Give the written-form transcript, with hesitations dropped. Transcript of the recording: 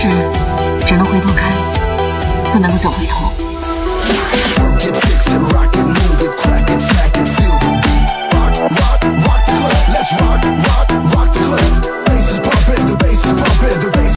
事只能回头看，不能够走回头。